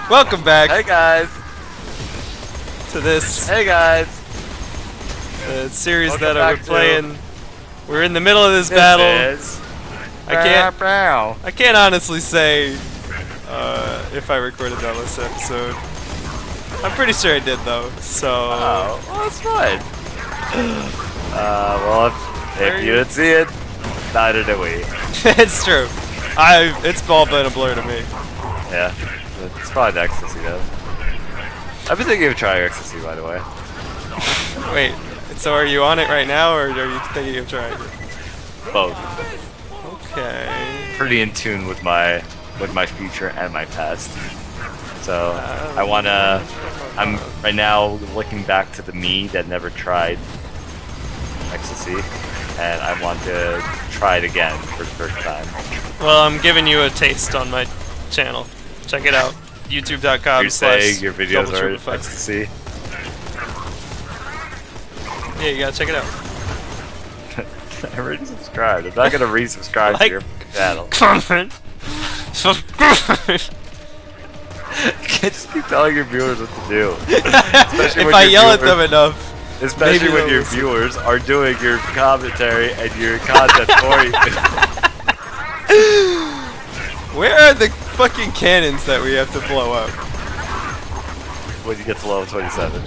Welcome back. Hey guys. To this. Hey guys. Series Welcome that we're playing. We're in the middle of this battle. I can't honestly say if I recorded that last episode. I'm pretty sure I did though. So. Oh, well, that's fine. Well, if you didn't see it, neither did we. It's true. It's all been a blur to me. Yeah, it's probably ecstasy though. I've been thinking of trying ecstasy, by the way. Wait, so are you on it right now, or are you thinking of trying it? Both. Okay. Pretty in tune with my future and my past. So I'm right now looking back to the me that never tried ecstasy, and I want to try it again for the first time. Well, I'm giving you a taste on my channel. Check it out. YouTube.com/. You're saying your videos are ecstasy? Yeah, you gotta check it out. I already subscribed. I'm not gonna resubscribe to your channel. Comment. You can't just keep telling your viewers what to do. If I yell at them enough. Especially when your viewers are doing your commentary and your content for you. Where are the fucking cannons that we have to blow up? When you get to level 27.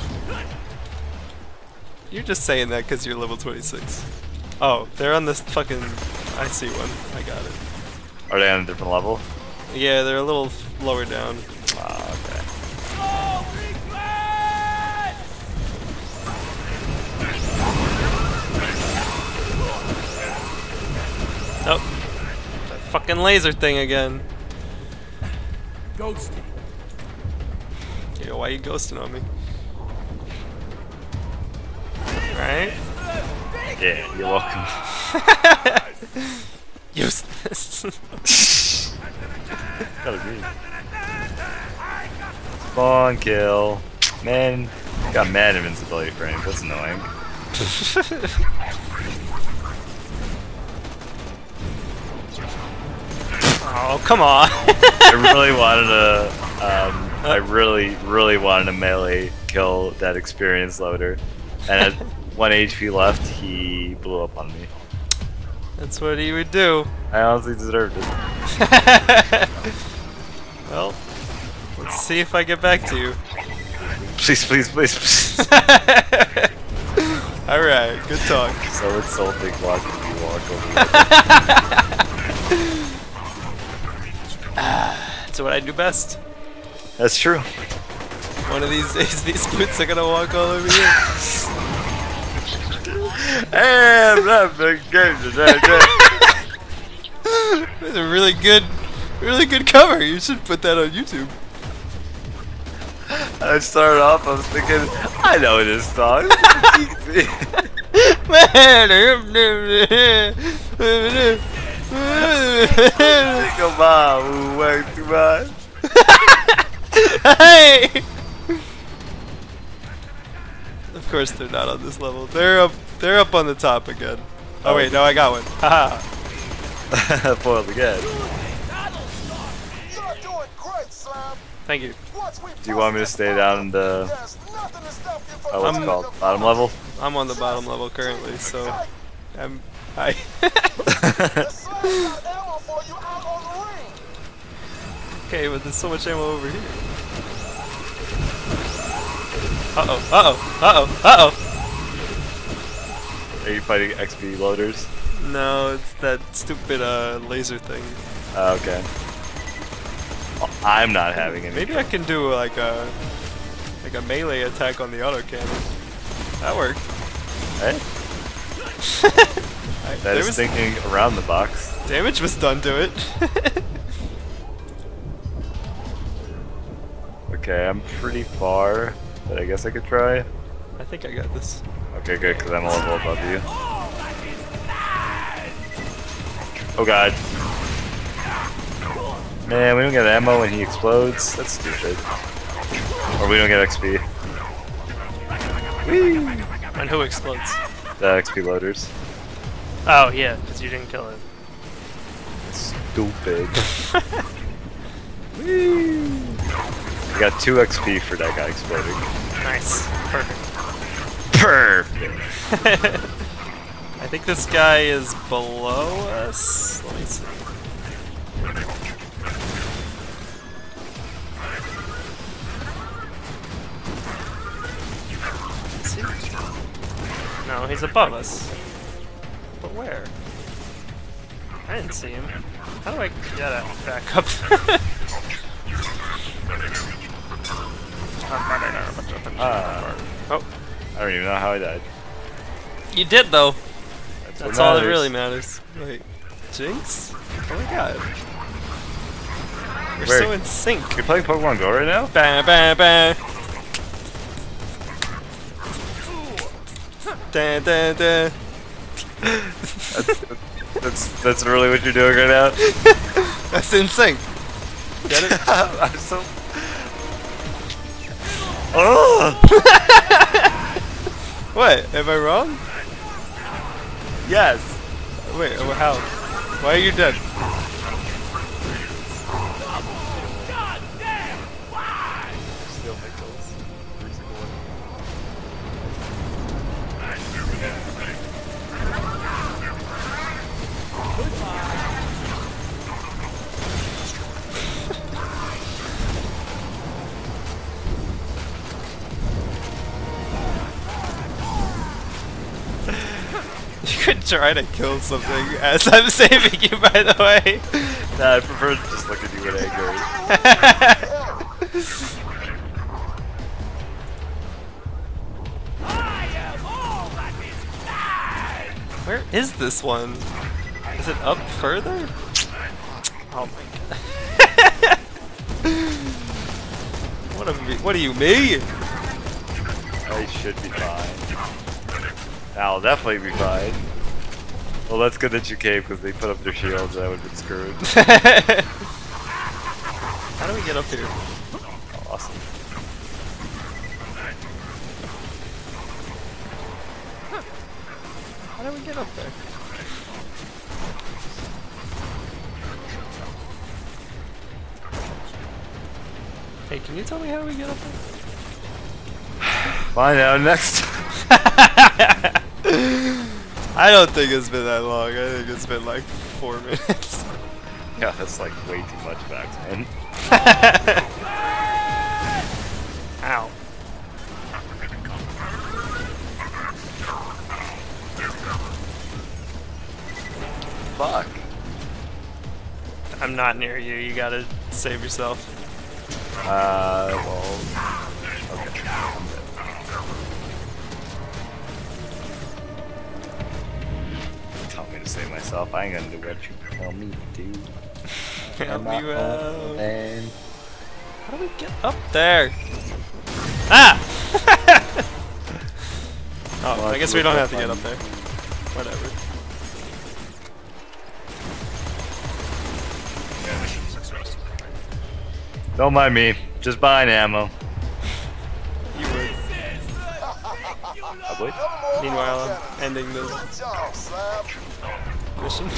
You're just saying that because you're level 26. Oh, they're on this fucking... I see one. I got it. Are they on a different level? Yeah, they're a little lower down. Oh, okay. Nope. That fucking laser thing again. Ghosting. Yeah, why are you ghosting on me? Right? Yeah, you're welcome. Useless. Gotta be. Spawn kill. Man, got mad invincibility frames. That's annoying. Oh, come on. I really wanted to. I really wanted to melee kill that experience loader, and at 1 HP left, he blew up on me. That's what he would do. I honestly deserved it. Well, let's see if I get back to you. Please, please, please, please. Alright, good talk. So insulting watching you walk over there. That's what I do best. That's true. One of these days, these boots are gonna walk all over you. Hey, I'm not big game today. That's a really good cover. You should put that on YouTube. I started off, I was thinking, I know this song. Come on, we work too much. Hey! Of course they're not on this level. They're up on the top again. Oh wait, no, I got one. Haha. Foiled again. Thank you. Do you want me to stay down in the what's it called? Bottom level? I'm on the bottom level currently, so hi. Okay, but there's so much ammo over here. Uh-oh, uh-oh, uh-oh, uh-oh! Are you fighting XP loaders? No, it's that stupid laser thing. Okay. Well, I'm not having any. Maybe I can do like a melee attack on the autocannon. That worked. Hey? That is thinking around the box. Damage was done to it. Okay, I'm pretty far, but I guess I could try. I think I got this. Okay, good, because I'm a level above you. Oh god. Man, we don't get ammo when he explodes. That's stupid. Or we don't get XP. Whee! And who explodes? The XP loaders. Oh yeah, because you didn't kill him. Stupid. You got 2 XP for that guy exploding. Nice. Perfect. Perfect. I think this guy is below us. Let me see. Is he? No, he's above us. But where? I didn't see him. How do I get it back up? Oh. I don't even know how I died. You did though. That's all that matters. really matters. Wait, Jinx? Oh my god. We're Wait, so in sync. You're playing Pokemon Go right now? Ba ba ba. Da da da. That's really what you're doing right now? That's in sync. Get it? I'm so... Oh! What? Am I wrong? Yes! Wait, how? Why are you dead? Still make those. You could try to kill something as I'm saving you, by the way. Nah, I prefer to just look at you in anger. Where is this one? Is it up further? Oh my god. What do you mean? I should be fine. I'll definitely be fine. Well, that's good that you came because they put up their shields and I would have been screwed. How do we get up here? Oh, awesome. How do we get up there? Hey, can you tell me how we get up there? Find out next. I don't think it's been that long. I think it's been like 4 minutes. Yeah, that's like way too much back, man. Ow. Fuck. I'm not near you. You gotta save yourself. Well... Okay. Tell me to save myself. I ain't gonna do what you tell me to do. Help me out. Man. How do we get up there? Ah! Oh, Well, I guess we don't have to get up there. Whatever. Don't mind me. Just buying ammo. You would. I would? Meanwhile, I'm ending the mission.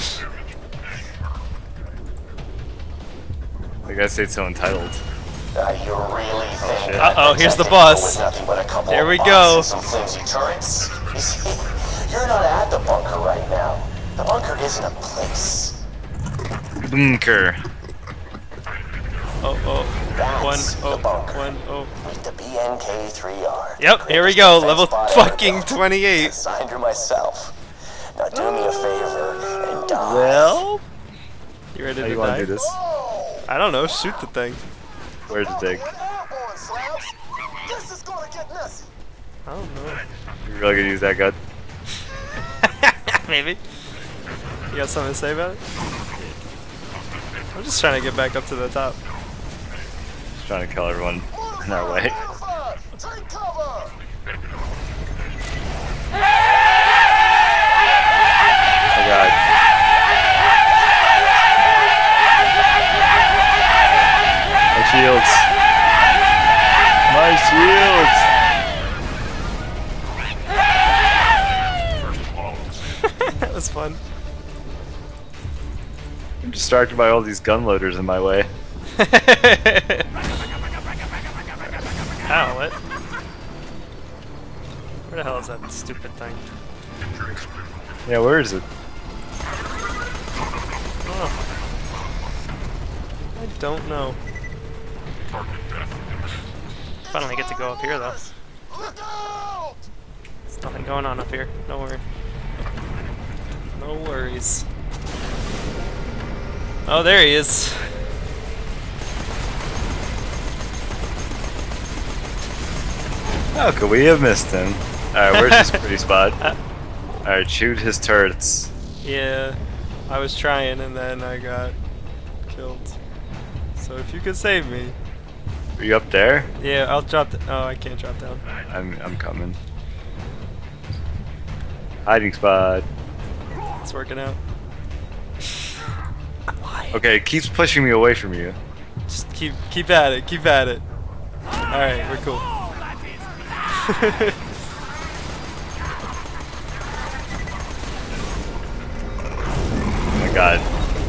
The guy stayed so entitled. You really think Uh-oh, here's the boss. There we go. some flimsy turrets? You see, you're not at the bunker right now. The bunker isn't a place. Bunker. Oh, That's the bunker. oh. Meet the BNK-3R. Yep, here we go, level fucking 28. Signed her myself. Now do me a favor and die. Well? You ready How to you wanna die? do this? I don't know, shoot the thing. Where's the dig? This is gonna get messy. I don't know. You really gonna use that gun? Maybe. You got something to say about it? I'm just trying to get back up to the top. Just trying to kill everyone in our way. Take cover. Oh god. My shields. My shields. That was fun. I'm distracted by all these gun loaders in my way. Ow, what? Where the hell is that stupid thing? Yeah, where is it? Oh. I don't know. Finally get to go up here though. There's nothing going on up here. Don't worry. No worries. Oh, there he is. How could we have missed him? Alright, where's his pretty spot? Alright, shoot his turrets. Yeah, I was trying and then I got killed. So if you could save me. Are you up there? Yeah, I'll drop. Oh, I can't drop down. I'm coming. Hiding spot. It's working out. Okay, it keeps pushing me away from you. Just keep at it. Keep at it. All right, we're cool. Oh my god.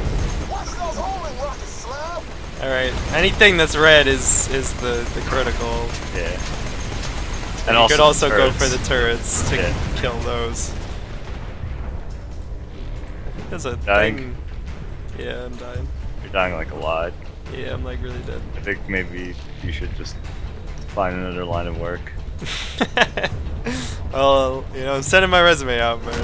Alright, anything that's red is the critical. Yeah. And you could also go for the turrets to kill those. I think there's a thing. Yeah, I'm dying. You're dying like a lot. Yeah, I'm like really dead. I think maybe you should just find another line of work. Well, you know, I'm sending my resume out, but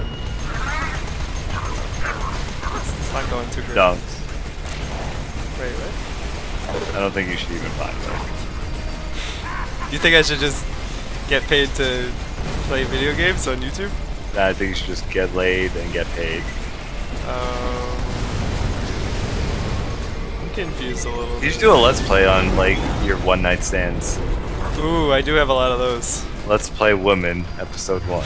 it's not going too great. Don't. Wait, what? I don't think you should even find work. You think I should just get paid to play video games on YouTube? I think you should just get laid and get paid. I'm confused a little. You should do a let's play on like your one night stands. Ooh, I do have a lot of those. Let's Play Women, episode 1.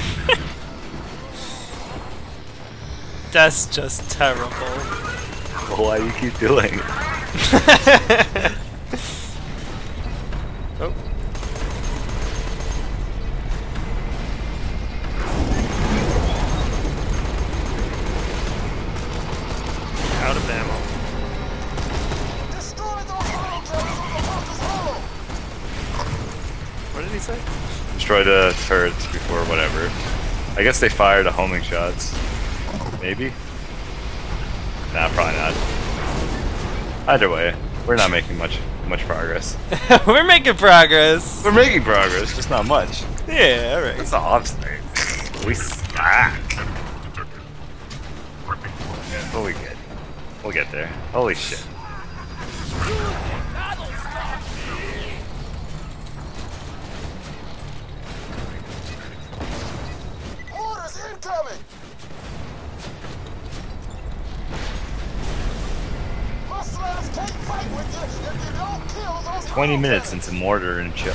That's just terrible. Well, why do you keep doing it? Oh. Out of ammo. What did he say? Destroy the turrets before whatever. I guess they fired a homing shots. Maybe? Nah, probably not. Either way, we're not making much progress. We're making progress. We're making progress, just not much. Yeah, alright. That's the opposite. We suck. But we good. We'll get there. Holy shit. Orders incoming! 20 minutes into Mortar and Chill.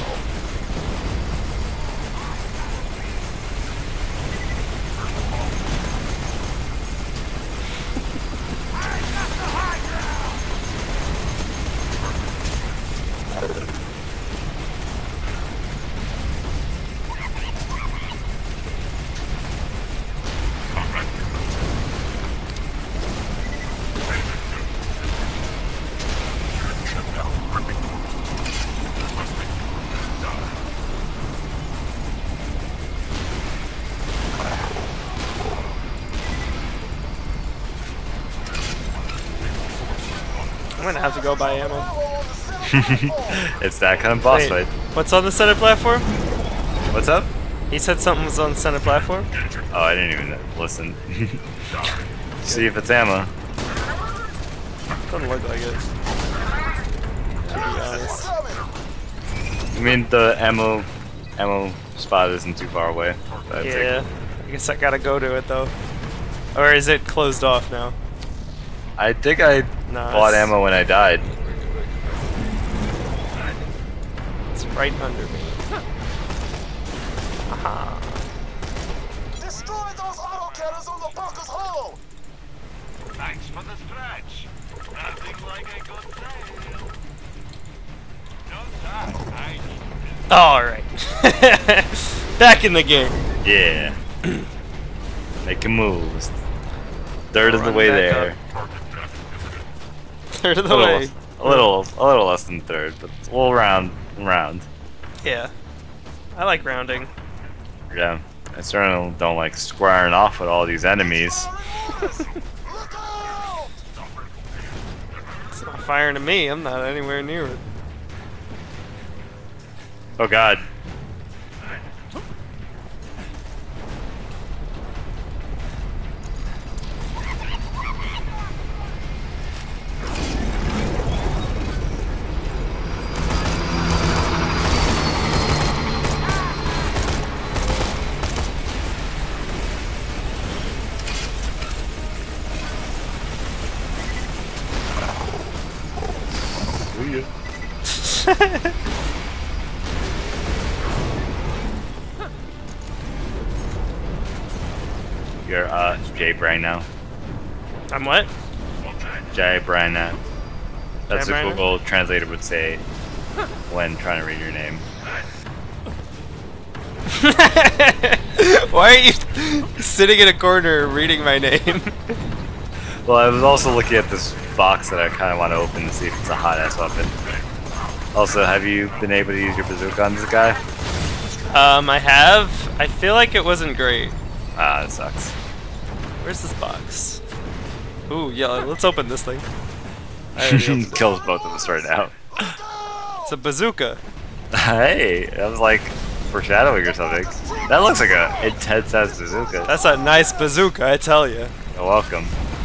I'm gonna have to go buy ammo. It's that kind of boss fight. What's on the center platform? What's up? He said something was on the center platform. Oh, I didn't even listen. See if it's ammo. Doesn't look like it. To be honest. I mean, the ammo spot isn't too far away. Yeah, I guess I gotta go to it though. Or is it closed off now? I think I bought ammo when I died. It's right under me. Aha. Destroy those autocannons on the bunker's hull! Thanks for the stretch. Nothing like a good sale. No time. I need Alright. Back in the game. Yeah. Making moves. Third of the way there. Third of the way. A little less than third, but we'll round. Yeah. I like rounding. Yeah. I certainly don't like squaring off with all these enemies. It's not firing at me. I'm not anywhere near it. Oh god. You're J Brain now. I'm what? J Brain now. That's what Jay Google Translator would say when trying to read your name. Why are you sitting in a corner reading my name? Well, I was also looking at this box that I kind of want to open to see if it's a hot ass weapon. Also, have you been able to use your bazooka on this guy? I have. I feel like it wasn't great. Ah, that sucks. Where's this box? Ooh, yeah, let's open this thing. I already opened it. Kills both of us right now. It's a bazooka. Hey, that was like foreshadowing or something. That looks like a intense ass bazooka. That's a nice bazooka, I tell you. You're welcome.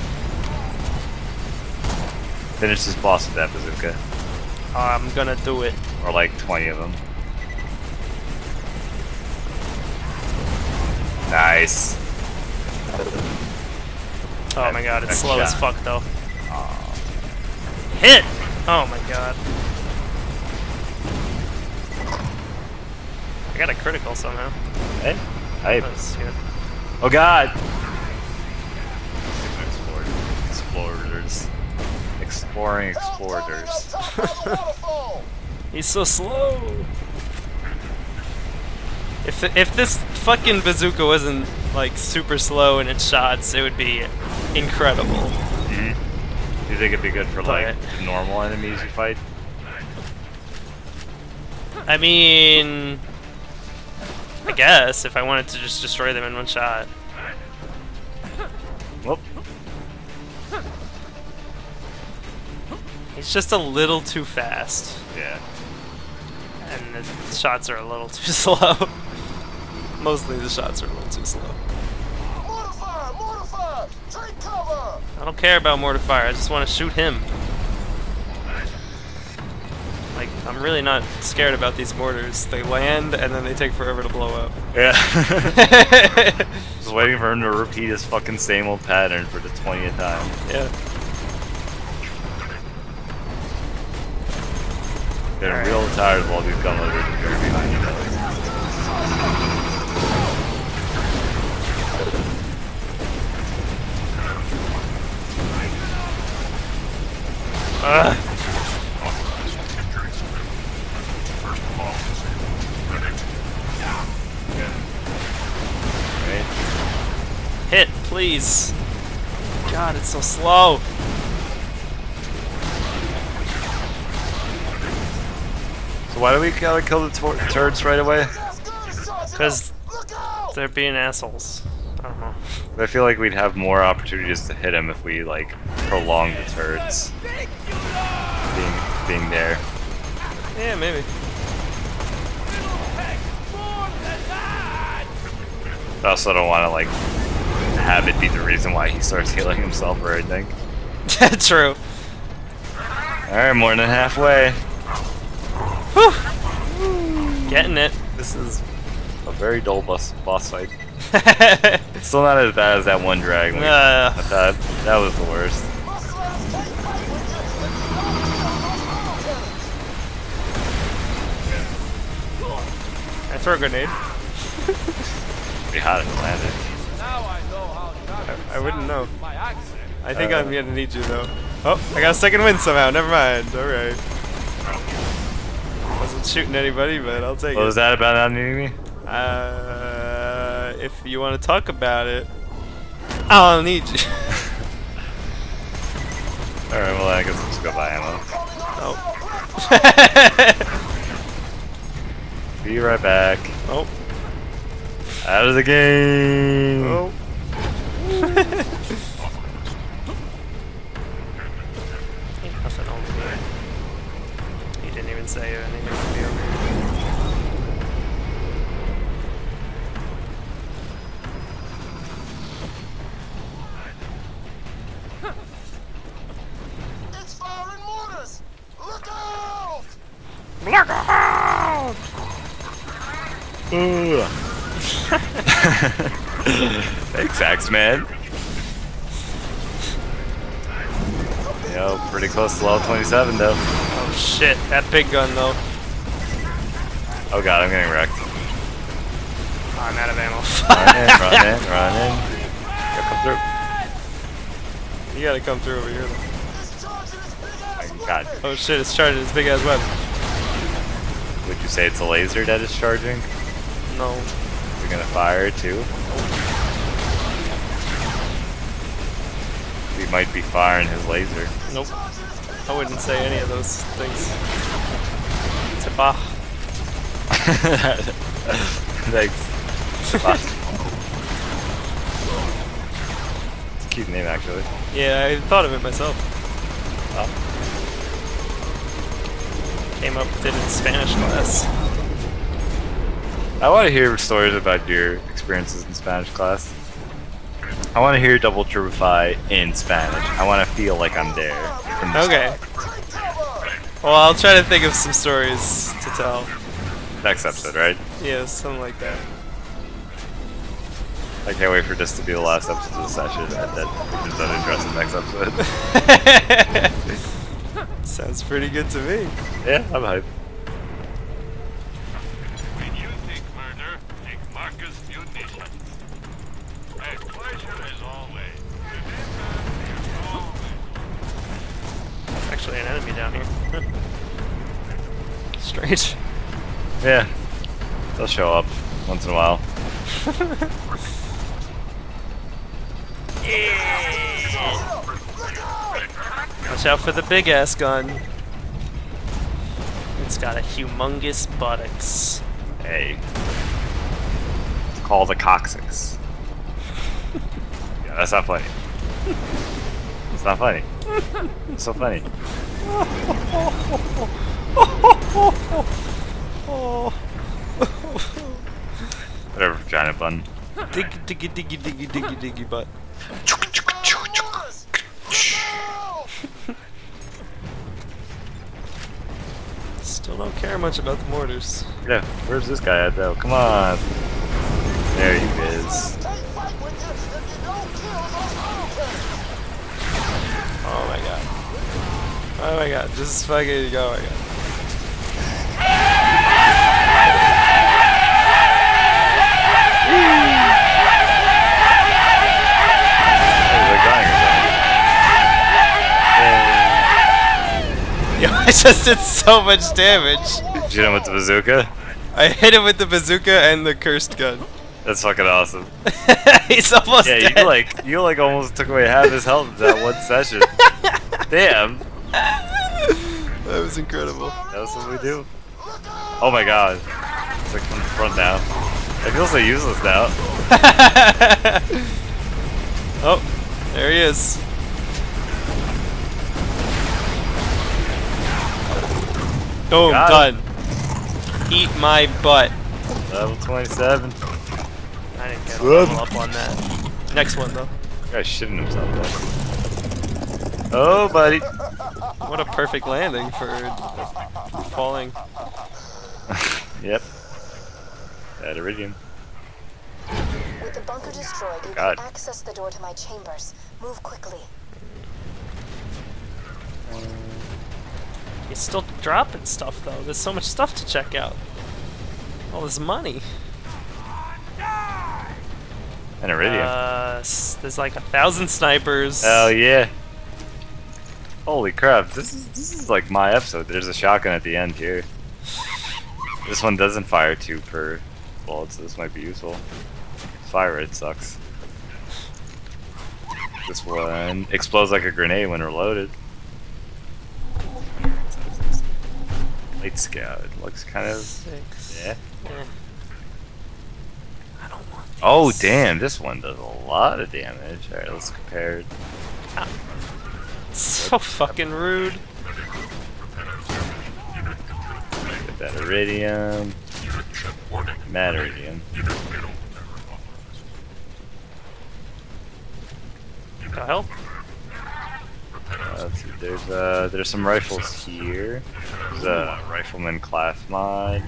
Finish this boss with that bazooka. I'm gonna do it. Or like 20 of them. Nice. Oh my god, it's Nice slow as shot. fuck though. Hit! Oh my god. I got a critical somehow. Hey, hype. That's good. Oh god! Explorers. Exploring explorers. He's so slow. If this fucking bazooka wasn't like super slow in its shots, it would be incredible. Mm-hmm. Do you think it'd be good for like But- normal enemies you fight? I mean, I guess if I wanted to just destroy them in one shot. Whoop. He's just a little too fast, Yeah. and the shots are a little too slow. Mostly the shots are a little too slow. Mortifier! Mortifier! Take cover! I don't care about mortar fire, I just want to shoot him. Like, I'm really not scared about these mortars. They land and then they take forever to blow up. Yeah. Just waiting for him to repeat his fucking same old pattern for the 20th time. Yeah. Getting Alright. real tired of all these gun loaders appearing behind you. Ugh. Right? Hit, please. God, it's so slow. So why do we gotta kill the turrets right away? Because Look out! they're being assholes. I don't know. I feel like we'd have more opportunities to hit him if we like prolong the turrets being there. Yeah, maybe. I also don't want to like have it be the reason why he starts healing himself or anything. True. All right, more than halfway. Whew. Getting it. This is a very dull boss fight. Still not as bad as that one dragon. That was the worst. I throw a grenade. Be hot if it landed. I wouldn't know. I think I'm gonna need you though. Oh, I got a second win somehow. Never mind. Alright. Wasn't shooting anybody, but I'll take What it. was that about not needing me? If you want to talk about it, I'll need you. Alright, well I guess I'll just go buy ammo. Oh. Be right back. Oh. Out of the game. Oh. Ain't nothing over here. He didn't even say anything would be over here. It's firing mortars! Look out! Look out! Ooh. Thanks, Axman. Yo, pretty close to level 27 though. Oh shit, that big gun though. Oh god, I'm getting wrecked. Oh, I'm out of ammo. Run in. Go come through. You gotta come through over here though. It's charging its big ass Oh, god. weapon! Oh shit, it's charging its big ass weapon. Would you say it's a laser that is charging? No. You're gonna fire too? We might be firing his laser. Nope. I wouldn't say any of those things. Tipa. Thanks. It's a cute name actually. Yeah, I thought of it myself. Oh. Came up with it in Spanish class. I want to hear stories about your experiences in Spanish class. I want to hear Double Turbify in Spanish. I want to feel like I'm there. From the Okay. Take cover! Well, I'll try to think of some stories to tell. start. Next episode, right? Yeah, something like that. I can't wait for this to be the last episode of the session, and then we can start addressing next episode. Sounds pretty good to me. Yeah, I'm hyped. When you think murder, think Marcus Munitions. A pleasure as always. Remember, always. There's actually an enemy down here. Strange. Yeah, they'll show up once in a while. Watch out for the big ass gun. It's got a humongous buttocks. Hey. It's called a coccyx. Yeah, that's not funny. It's not funny. It's so funny. Whatever, vagina bun. Diggy diggy diggy diggy diggy diggy butt. Still don't care much about the mortars. Yeah, where's this guy at though? Come on. There he is. Oh my god. Oh my god, just fucking go, oh my god. Yo, I just did so much damage. Did you hit him with the bazooka? I hit him with the bazooka and the cursed gun. That's fucking awesome. He's almost Yeah, dead. you like almost took away half his health in that one session. Damn. That was incredible. That's what we do. Oh my god. It's like from the front now. I feel so useless now. Oh, there he is. Boom, Got done. Eat my butt. Level 27. I didn't get a level up on that. Next one, though. Guy's shitting himself though. Oh, buddy. What a perfect landing for falling. Yep. That iridium. With the bunker destroyed, you God. can access the door to my chambers. Move quickly. He's still dropping stuff, though. There's so much stuff to check out. All this money. An iridium. There's like 1,000 snipers. Hell yeah. Holy crap, this is like my episode. There's a shotgun at the end here. This one doesn't fire 2 per bullet, so this might be useful. Fire rate sucks. This one explodes like a grenade when reloaded. Light Scout. It looks kind of... 6. Yeah. I don't want these. Oh, damn. This one does a lot of damage. Alright, let's compare it. So fucking rude. Get that Iridium. Mad Iridium. The hell? Let's see, there's some rifles here. There's a Rifleman class mod.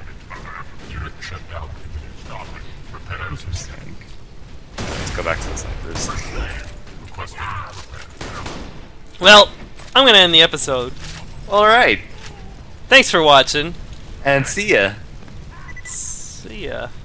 Interesting. Let's go back to the snipers. Well, I'm gonna end the episode. Alright. Thanks for watching. And see ya. See ya.